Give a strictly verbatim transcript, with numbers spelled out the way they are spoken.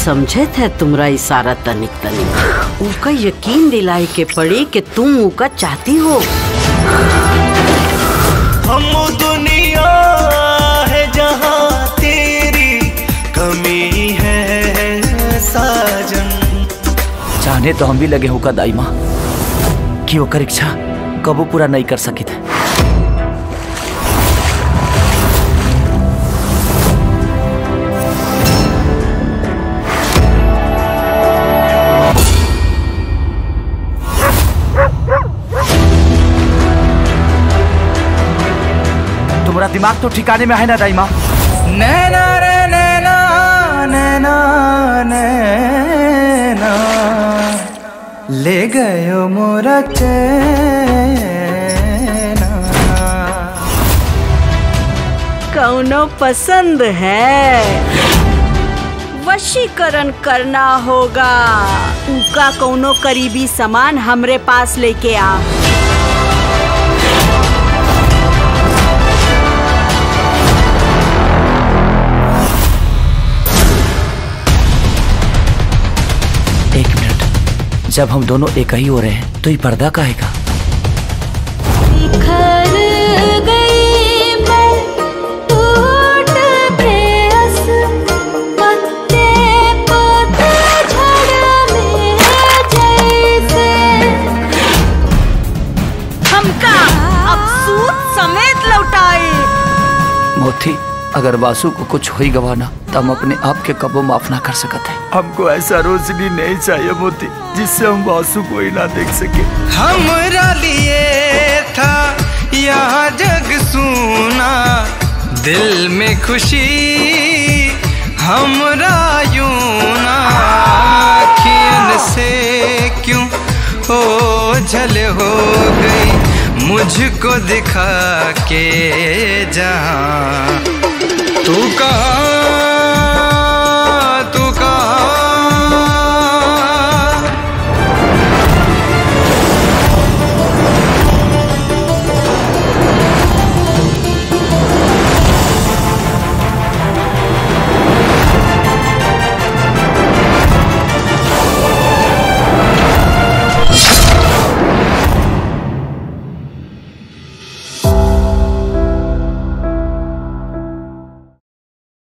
समझे थे तुम्हारा इशारा तनिक तनिक उनका यकीन दिलाई के पड़ी कि तुम उनका चाहती हो। हम दुनिया है जहाँ तेरी कमी है साजन। चाहने तो हम भी लगे होगा दाई माँ कि ओकर इच्छा कबू पूरा नहीं कर सकी थे। तुम्हारा दिमाग तो ठिकाने में है ना दाई माँ? नैना रे नैना नैना नैना ले गयो मोरा चैना। कौनो पसंद है वशीकरण करना होगा। उनका कौनो करीबी सामान हमरे पास लेके आ। एक मिनट, जब हम दोनों एक ही हो रहे हैं तो ये पर्दा काहेगा? मोती, अगर वासु को कुछ हो ही गवाना तो हम अपने आप के कबो माफ ना कर सकते हैं। हमको ऐसा रोशनी नहीं चाहिए मोती जिससे हम वासु को ही ना देख सके। हमरा लिए था यहाँ जग सुना, दिल में खुशी हमरा यूं ना। आँखियन से क्यों ओझल हो गई मुझको दिखा के जहाँ तू कहाँ